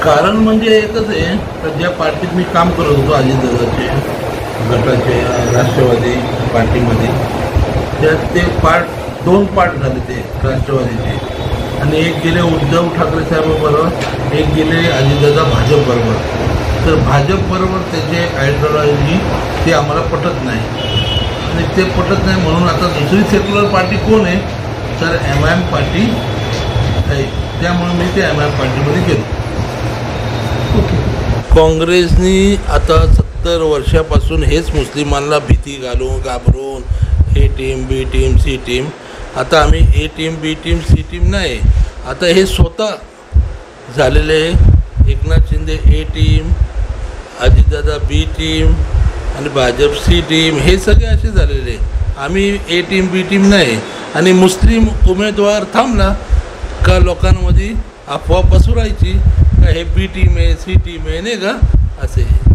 कारण म्हणजे एकच आहे तर ज्या पार्टीत मी काम करत होतो अजितदादाचे गटाचे राष्ट्रवादी पार्टीमध्ये त्यात ते दोन पार्ट झाले ते राष्ट्रवादीचे आणि एक गेले उद्धव ठाकरे साहेबांबरोबर एक गेले अजितदादा भाजपबरोबर. तर भाजपबरोबर त्याचे आयडिओलॉजी ते आम्हाला पटत नाही आणि ते पटत नाही म्हणून आता दुसरी सेक्युलर पार्टी कोण आहे तर MIM पार्टी आहे. त्यामुळे मी ते MIM पार्टीमध्ये गेलो. काँग्रेसनी आता 70 वर्षापासून हेच मुस्लिमांना भीती घालून घाबरून A team B team C team. आता आम्ही A team B team C team नाही, आता हे स्वतः झालेले. Eknath Shinde A team, Ajitdada B team आणि भाजप C टीम हे सगळे असे झालेले. आम्ही A टीम B टीम नाही. आणि मुस्लिम उमेदवार थांबला का लोकांमध्ये अफवा पसरायची का हे B टीम आहे C टीम आहे नाही का असे.